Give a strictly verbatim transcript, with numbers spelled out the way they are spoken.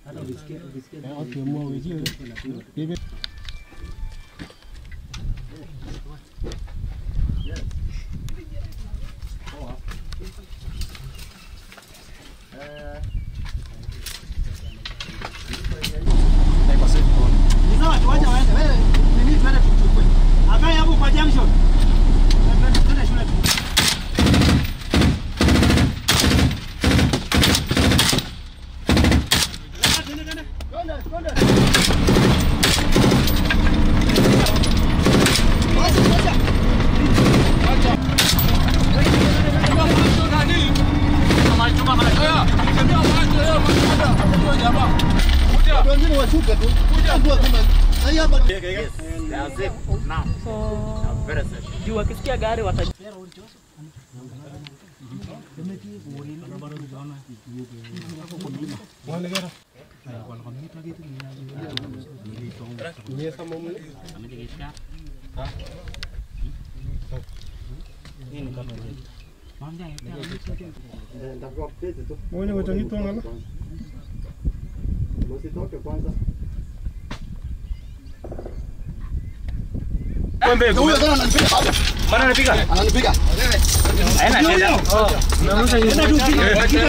Juu wakisikia gari watajua. Mwenye wachangito ngala. Msitoke kwanza. Kumbe huyo bwana ananipiga baba. Bwana ananipiga. Ananipiga. Haina shida. Oh, unamsha hiyo.